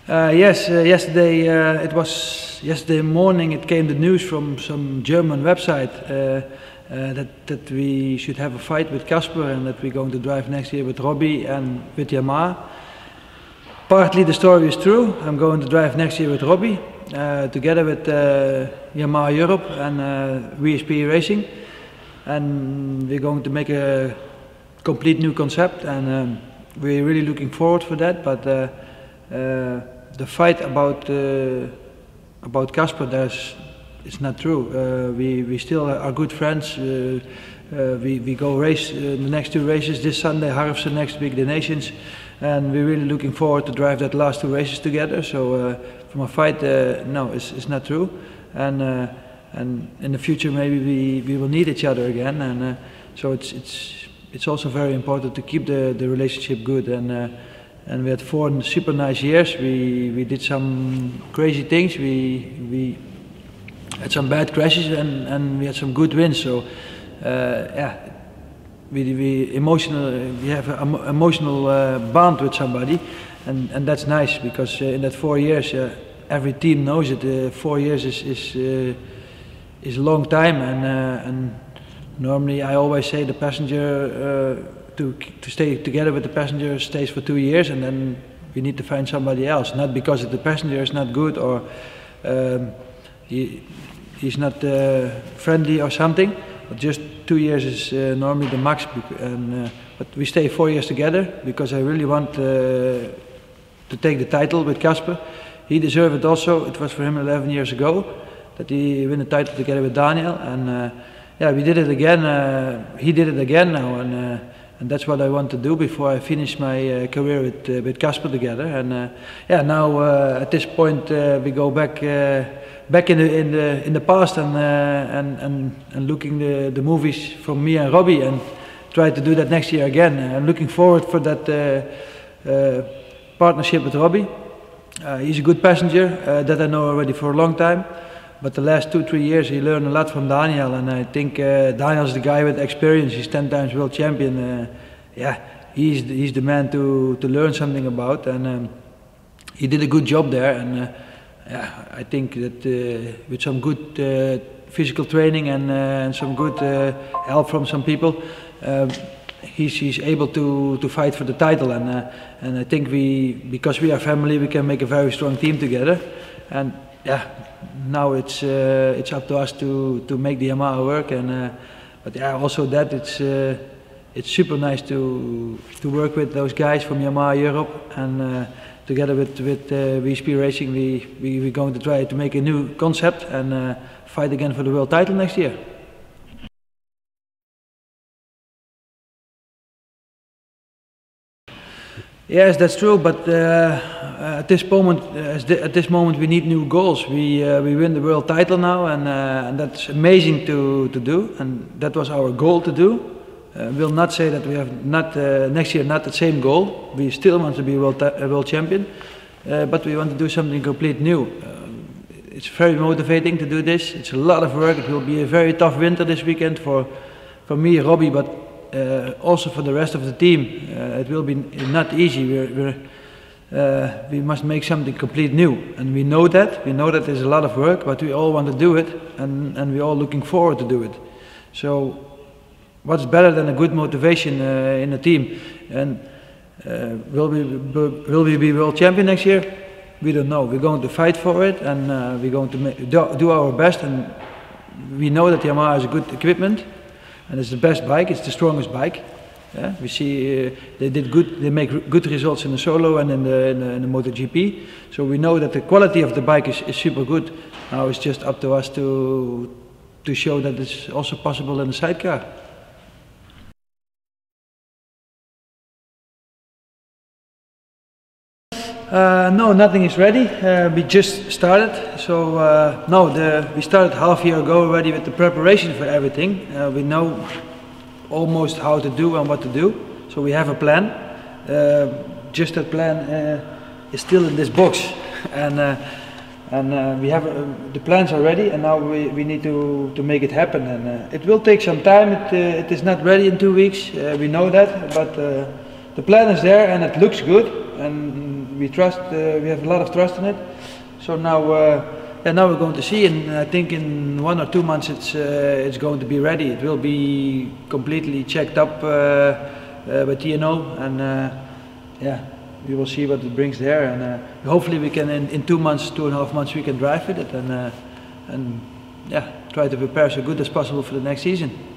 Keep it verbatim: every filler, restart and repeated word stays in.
Uh, yes, uh, yesterday uh, it was yesterday morning. It came the news from some German website uh, uh, that that we should have a fight with Casper and that we're going to drive next year with Robbie and with Yamaha. Partly the story is true. I'm going to drive next year with Robbie uh, together with uh, Yamaha Europe and uh, V S P Racing, and we're going to make a complete new concept, and um, we're really looking forward for that. But uh, uh, the fight about uh, about Casper, there's it's not true. Uh, we we still are good friends. Uh, uh, we we go race uh, the next two races this Sunday, Harfsen, next week the Nations, and we're really looking forward to drive that last two races together. So uh, from a fight, uh, no, it's it's not true, and uh, and in the future maybe we we will need each other again, and uh, so it's it's it's also very important to keep the the relationship good. And. Uh, And we had four super nice years. We we did some crazy things. We we had some bad crashes and and we had some good wins. So uh, yeah, we we emotional. We have an emotional uh, bond with somebody, and and that's nice because uh, in that four years, uh, every team knows it. Uh, four years is is uh, is a long time, and uh, and normally I always say the passenger. Uh, To, to stay together with the passenger stays for two years, and then we need to find somebody else. Not because the passenger is not good or um, he, he's not uh, friendly or something, but just two years is uh, normally the max. And, uh, but we stay four years together because I really want uh, to take the title with Casper. He deserved it also. It was for him eleven years ago that he won the title together with Daniel, and uh, yeah, we did it again. Uh, he did it again now, and. Uh, And that's what I want to do before I finish my uh, career with uh, with Casper together. And uh, yeah, now uh, at this point uh, we go back uh, back in the in the in the past and uh, and and and looking the the movies from me and Robbie and try to do that next year again. Uh, I'm looking forward for that uh, uh, partnership with Robbie. Uh, he's a good passenger uh, that I know already for a long time. But the last two, three years he learned a lot from Daniel, and I think uh, Daniel's the guy with experience. He's ten times world champion. Uh, yeah, he's the, he's the man to to learn something about, and um, he did a good job there. And uh, yeah, I think that uh, with some good uh, physical training and uh, and some good uh, help from some people, uh, he's he's able to to fight for the title. And uh, and I think we, because we are family, we can make a very strong team together. And yeah. Now it's uh, it's up to us to to make the Yamaha work, and uh, but yeah, also that it's uh, it's super nice to to work with those guys from Yamaha Europe, and uh, together with with uh, V S P Racing we we we're going to try to make a new concept and uh, fight again for the world title next year. Yes, that's true, but uh, at this moment, uh, at this moment, we need new goals. We uh, we win the world title now, and, uh, and that's amazing to to do, and that was our goal to do. Uh, we'll not say that we have not uh, next year not the same goal. We still want to be world a world champion, uh, but we want to do something complete new. Uh, it's very motivating to do this. It's a lot of work. It will be a very tough winter this weekend for for me, Robbie, but. Uh, also for the rest of the team, uh, it will be not easy. We're, we're, uh, we must make something complete new, and we know that. We know that there's a lot of work, but we all want to do it, and, and we're all looking forward to do it. So, what's better than a good motivation uh, in a team? And uh, will we will we be world champion next year? We don't know. We're going to fight for it, and uh, we're going to make, do, do our best. And we know that Yamaha has a good equipment. And it's the best bike, it's the strongest bike. Yeah? We see uh, they did good, they make good results in the solo and in the, in the, in the MotoGP. So we know that the quality of the bike is, is super good. Now it's just up to us to, to show that it's also possible in the sidecar. Uh, no, nothing is ready. Uh, we just started. So uh, no, the, we started half a year ago already with the preparation for everything. Uh, we know almost how to do and what to do. So we have a plan. Uh, just that plan uh, is still in this box, and uh, and uh, we have uh, the plans are ready, and now we, we need to to make it happen. And uh, it will take some time. It uh, it is not ready in two weeks. Uh, we know that, but uh, the plan is there and it looks good. and we trust. Uh, we have a lot of trust in it. So now, uh, yeah, now we're going to see, and I think in one or two months it's uh, it's going to be ready. It will be completely checked up uh, uh, by T and O, and uh, yeah, we will see what it brings there, and uh, hopefully we can in, in two months, two and a half months, we can drive with it, and uh, and yeah, try to prepare so good as possible for the next season.